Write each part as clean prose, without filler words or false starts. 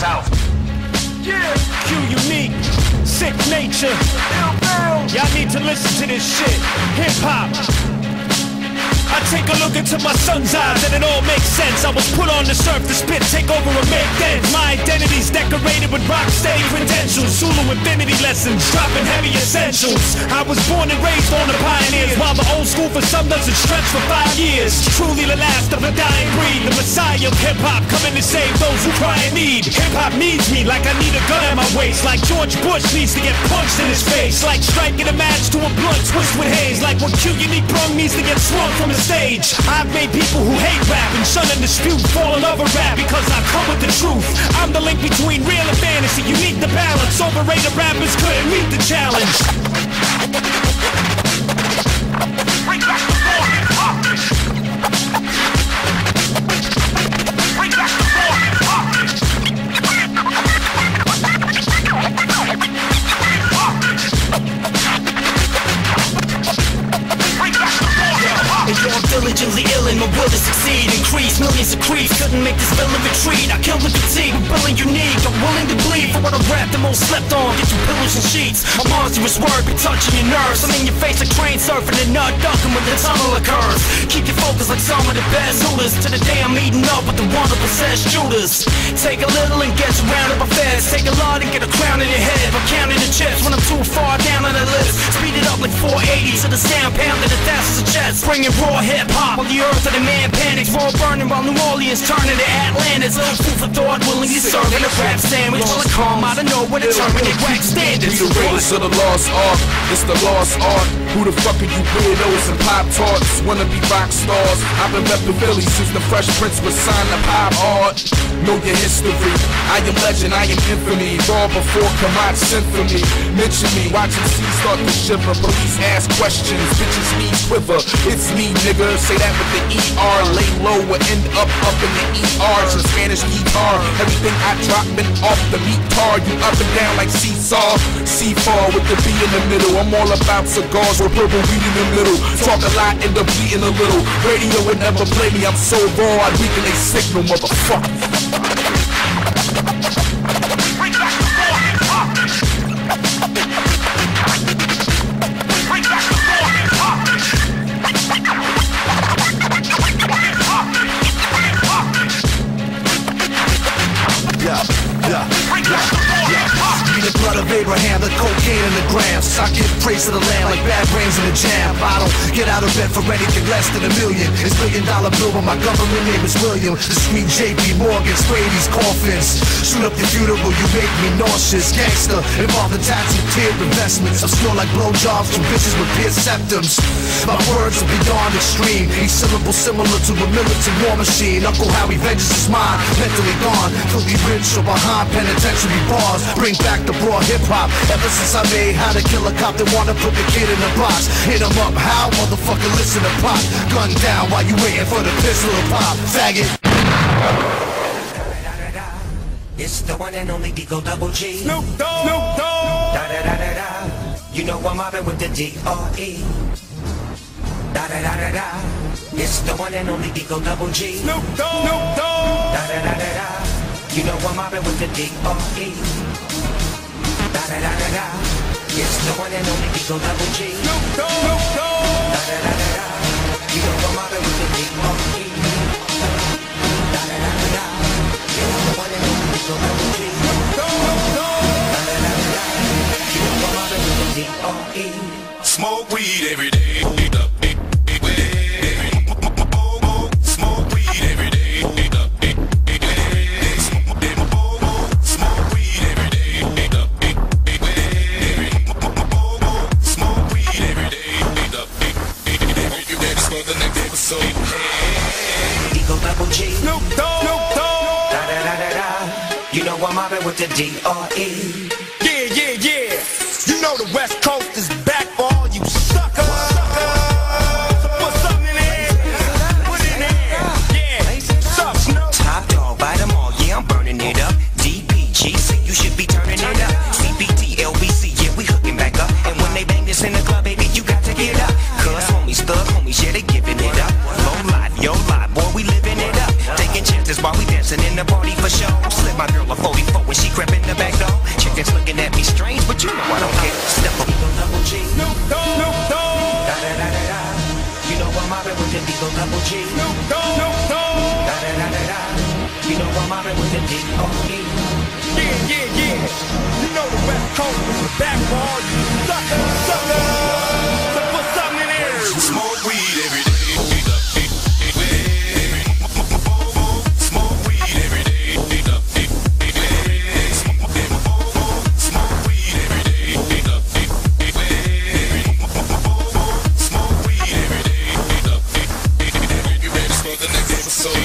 out. Yeah. Q Unique, Sicknature. Y'all need to listen to this shit. Hip hop. I take a look into my son's eyes and it all makes sense. I was put on this earth to spit, take over and make dents. My identity's decorated with rock steady credentials, Zulu infinity lessons, dropping heavy essentials. I was born and raised on the pioneers, while the old school for some doesn't stretch for 5 years. Truly the last of a dying breed, the messiah of hip-hop, coming to save those who cry in need. Hip-hop needs me like I need a gun at my waist, like George Bush needs to get punched in his face, like striking a match to a blunt twist with haze, like when Q Unique Brung needs to get swung from a stage. I've made people who hate rap and shun and dispute fall in love with rap because I come with the truth. I'm the link between real and fantasy, unique the balance. Overrated rappers couldn't meet the challenge. Bring back the raw hip-hop. Bring back the raw hip-hop. And you're diligently ill and my will to succeed. Increase millions of creeps, couldn't make this villain retreat. I killed the fatigue, I'm willing unique. I'm willing to bleed for what I rap the most slept on. Get you pillows and sheets. A monstrous word be touching your nerves. I'm in your face like train surfing and nut ducking when the tunnel occurs. Keep your focus like some of the best hooters. To the day I'm eating up with the one to possess shooters. Take a little and get surrounded by feds. Take a lot and get a crown in your head. I'm counting the chips when I'm too far down on the list. Speed it up like 480 to the sound pounding the thousands of jets. Bringing raw hip-hop while the earth of the man panics. Raw burning while New Orleans turning to Atlantis. Food for thought, willingly serving a rap sandwich. While I come out of nowhere to terminate wax standards. We the raiders of the lost art, it's the lost art. Who the fuck are you weirdos and pop tarts? Wanna be rock stars? I've been reppin' Philly since the Fresh Prince was signed to pop art. Know your history, I am legend, I am infamy. Raw before Kamat symphony. Mention me, watch and see start to shiver. Police ask questions, bitches need quiver. It's me, nigga, say that with the ER. Lay low or end up in the ER. To Spanish guitar, everything I drop been off the meat tar. You up and down like seesaw. Seafall with the B in the middle. I'm all about cigars with purple weed in the middle. Talk a lot, end up bleeding a little. Radio would never play me, I'm so raw, I'd weaken a signal, motherfucker. Bring back the raw hip-hop. Bring back the raw hip-hop. Be the blood of Abraham, the cocaine and the grams. I give praise to the land like bad brains in a jam. I don't get out of bed for anything less than $1 million. It's $1 million bill, but my government name is William. The sweet JP Morgan, spray these coffins. Shoot up the funeral, you make me nauseous. Gangster, involved in tattoo tiered investments. I snore like blowjobs from bitches with pierced septums. My words are beyond extreme. Each syllable similar to a militant war machine. Uncle Howie vengeance is mine, mentally gone. Filthy rich or behind penitentiary bars. Bring back the raw hip-hop. Ever since I made How to Kill a Cop, they wanna put the kid in a box. Hit him up, how? Motherfucker, listen to pop. Gun down while you waiting for the pistol to pop. Faggot. It's the one and only Digo Double G. Snoop Dogg. Snoop Dogg. Da da da da da. You know I'm mobbing with the D-R-E. Da da da da da. It's the one and only Digo Double G. Snoop Dogg. Snoop Dogg. Da da da da da. You know I'm mobbing with the D-R-E. Da da da da da. It's the one and only Digo Double G. Snoop Dogg. Snoop Dogg. Da da da da da. You know I'm mobbing with the D-R-E. Da da da da da. It's the one and only Digo Double G. Snoop Dogg. Da da da da da. You know I'm mobbing with the D-R-E. Smoke weed every day. Smoke weed every day. Digo Double G. Snoop Dogg. Snoop Dogg. Da da da da da. You know I'm mobbing with the D-R-E. Yeah, yeah, yeah. You know the West Coast is back for all you suckers. Put something in there. Put it in there. Yeah. Sup, Snoop? Top dog, bite them all. Yeah, I'm burning it up. DPG, say you should be turning it up. CBT, LBC, yeah, we hooking back up. And when they bang this in the club, baby, you got to get up. Cuz homies, thug homies, yeah, they giving it up. Low life, yo life, boy, we living it up. Taking chances while we dancing in the party for show. Slip my girl a 44 when she crept in the back door. Chickens looking at me strange, but you know I don't care. Step up, double G. Snoop Dogg, Snoop Dogg. Da da da da da. You know I'm mobbing with the Eagle double G. Snoop Dogg, Snoop Dogg. Da da da da da. You know I'm mobbing with the D.O.E. Yeah, yeah, yeah. You know the West Coast is back for all you suckers, suckers. So put something in here. Smoke weed every day. Smoke weed every day. Smoke weed every day. Smoke weed every day. You ready for the next episode?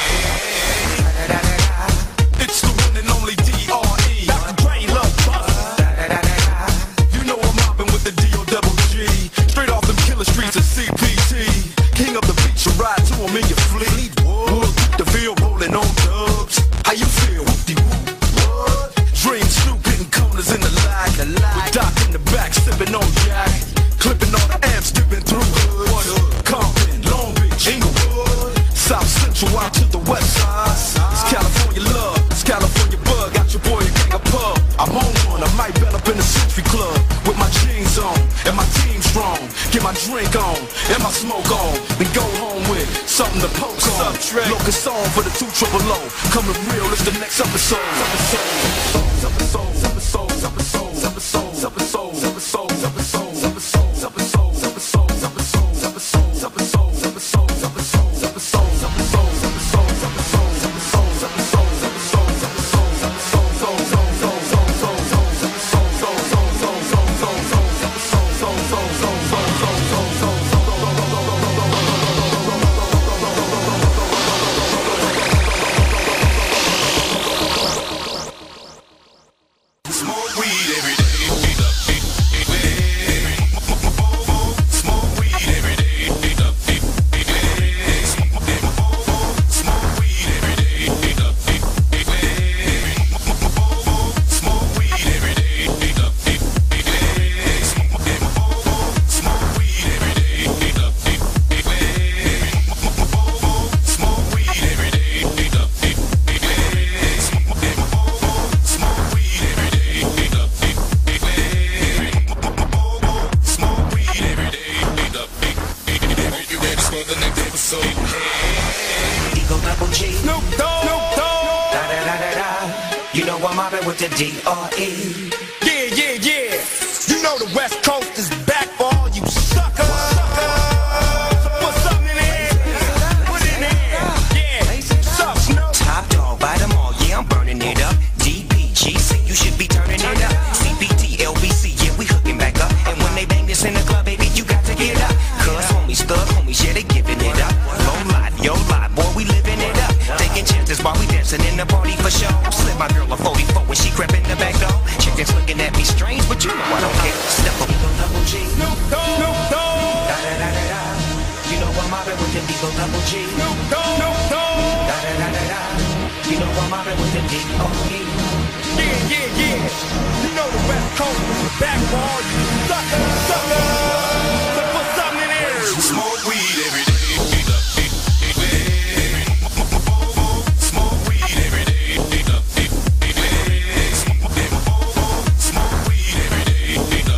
It's the one and only D.R.E. Dr. Dre, love bust. You know I'm mopping with the D.O.G. Straight off them killer streets of CPT. King of the beach, you ride to him in your fleet. Wood, the veal rolling on dubs. How you feel? Whoop-de-whoop. What? Dream Snoop hitting corners in the lag. With Doc in the back, sipping on Jack. Clipping all the amps, dipping through hoods. Compton, Long Beach, Inglewood. South Central out to the west side. It's California love, it's California bug. Got your boy a gang of pub. I'm on one, I might bet up in the Century Club. With my jeans on, and my team strong. Get my drink on, and my smoke on. Then go home with something to poke on. Locust song for the 2 triple O. Coming real, it's the next episode. Eagle double G. Snoop Dogg, Snoop Dogg. Da da da da da. You know I'm mobbing with the D.R.E. Yeah, yeah, yeah. You know the West Coast is back for all you suckers. So put something in here. Put it in here. Yeah. What's up, Snoop? Top dog, bite them all, yeah, I'm burning it up. DPG, say you should be turning it up. CPT, LBC, yeah, we hooking back up. And when they bang this in the club, baby, you got to get up. Cuz homies, thug homies, yeah, they giving it up. Low life, yo life, boy, we living it up. Taking chances while we dancing in the party for show. Slip my girl a 44 when she crept in the back door. Chickens looking at me strange, but you know I don't care. Step up, Eagle double G. Snoop Dogg, Snoop Dogg. Da da da da da. You know I'm mobbing with the Eagle double G. Snoop Dogg, Snoop Dogg. Da da da da da. You know I'm mobbing with the D.O.E. Yeah, yeah, yeah. You know the West Coast is back for all you suckers, suckers. So put something in here. Smoke weed every day. Smoke weed every day. Smoke weed every day.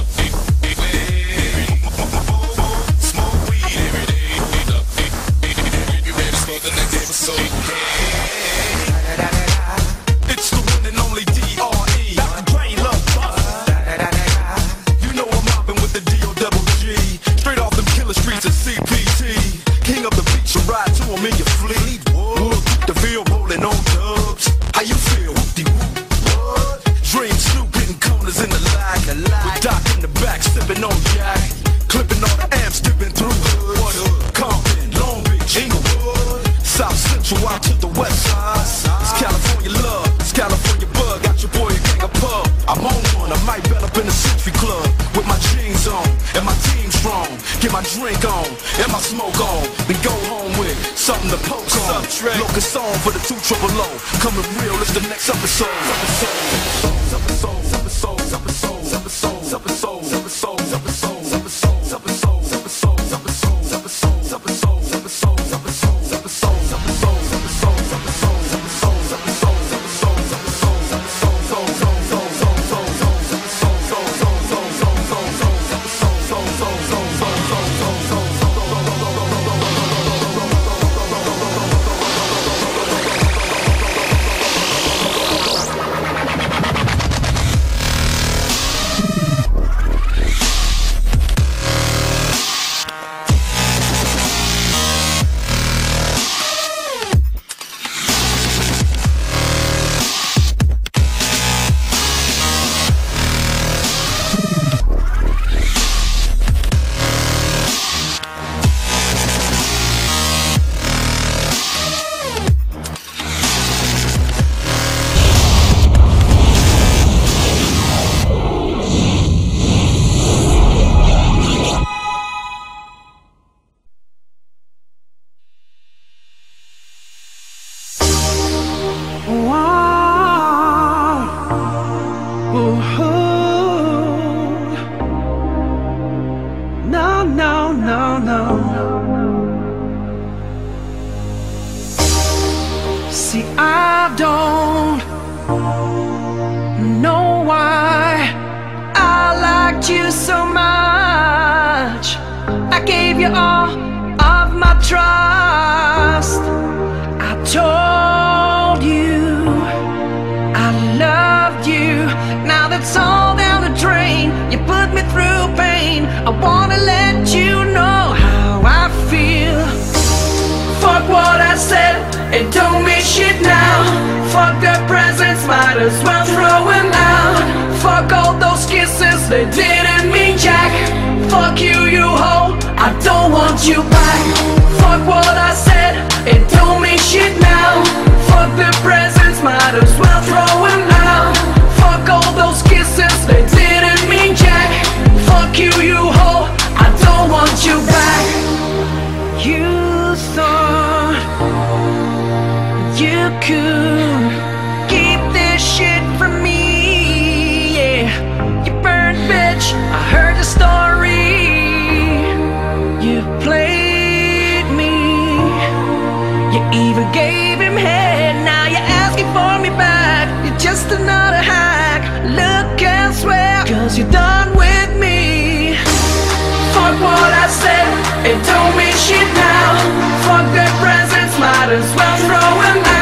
Smoke weed every day. You ready for the next episode? It's the one and only D.R.E. Dr. Dre, love bust. You know I'm mopping with the D.O.G. Straight off them killer streets of CPT. King of the beach, you ride to him in your fleet. Wood, the veal rolling on dubs. How you feel? Whoop-de-whoop. What? Dream Snoop hitting corners in the lag. With Doc in the back, sipping on Jack. Clipping all the amps, dipping through hoods. Compton, Long Beach, Inglewood. South Central out to the west side. It's California love, it's California bug. Got your boy a gang of pub. I'm on one, I might bet up in the Century Club. With my jeans on, and my team strong. Get my drink on, and my smoke on. Then go home with something to poke on. Locust song for the 2 triple O. Coming real, it's the next episode. No, no, no, no. See, I don't know why I liked you so much. I gave you all of my trust. I told you I loved you. Now that's all down the drain. You put me through pain. I wanna let you know how I feel. Fuck what I said, it don't mean shit now. Fuck the presents, might as well throw them out. Fuck all those kisses, they didn't mean jack. Fuck you, you hoe, I don't want you back. Fuck what I said, it don't mean shit now. Fuck the presents, might as well throw them out. Fuck all those kisses, they didn't mean jack. Fuck you, you hoe, I don't want you back. You thought you could keep this shit from me, yeah. You burnt bitch, I heard the story. You played me. You even gave him head. Now you're asking for me back. You're just another hack. Look elsewhere, cause you're done with me. Fuck what I said, it don't mean shit now. Fuck the presents, might as well throw them out.